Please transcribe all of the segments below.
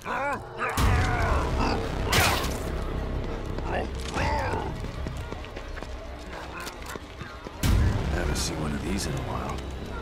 Haven't seen one of these in a while.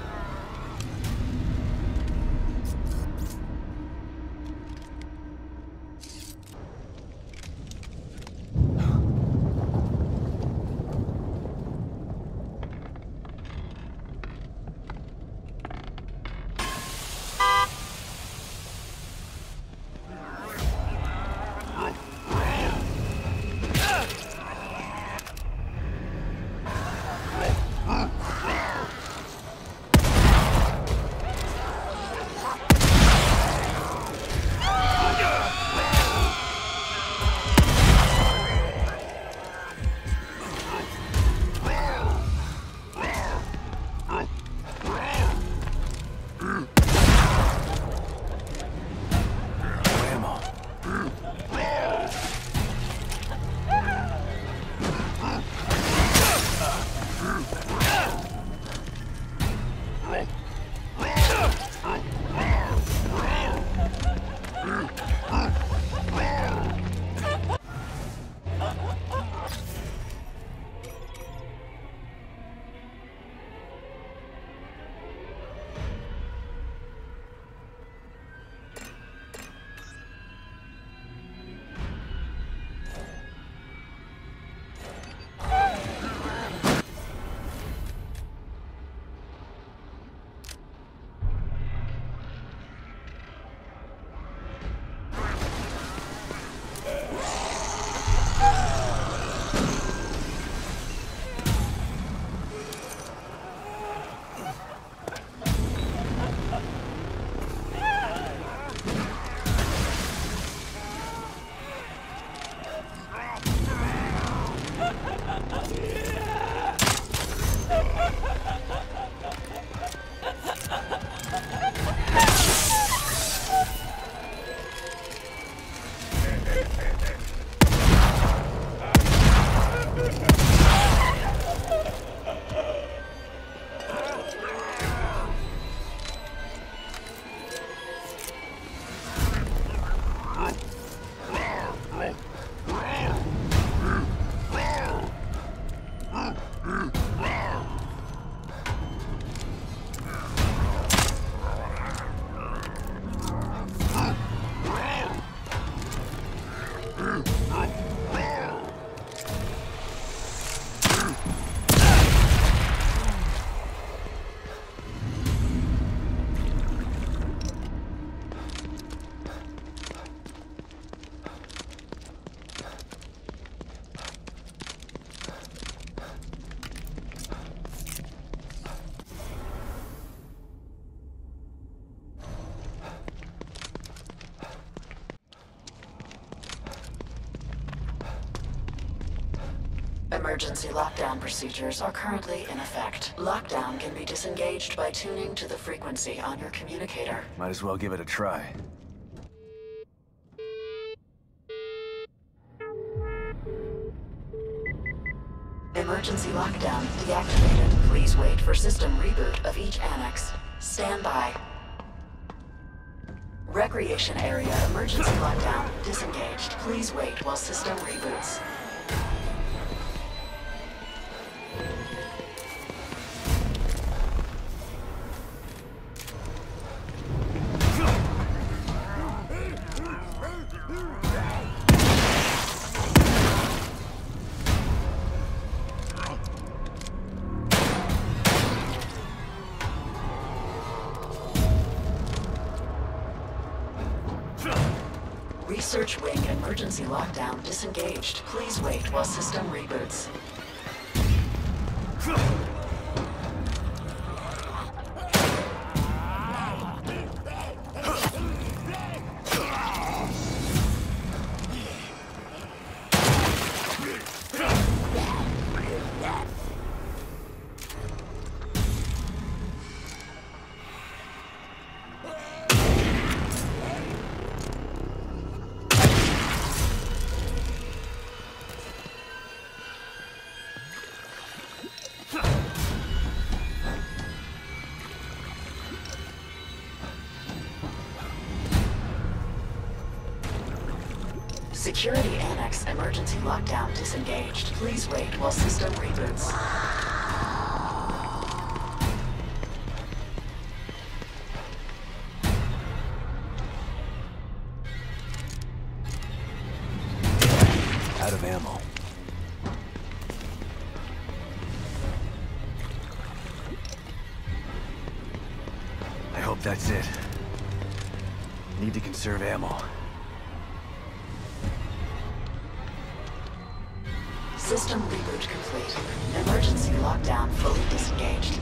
Emergency lockdown procedures are currently in effect. Lockdown can be disengaged by tuning to the frequency on your communicator. Might as well give it a try. Emergency lockdown deactivated. Please wait for system reboot of each annex. Stand by. Recreation area emergency lockdown disengaged. Please wait while system reboots. Research wing emergency lockdown disengaged. Please wait while system reboots. Huh. Security Annex emergency lockdown disengaged. Please wait while system reboots. Out of ammo. I hope that's it. Need to conserve ammo. System reboot complete. Emergency lockdown fully disengaged.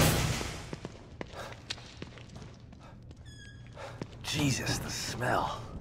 Jesus, the smell.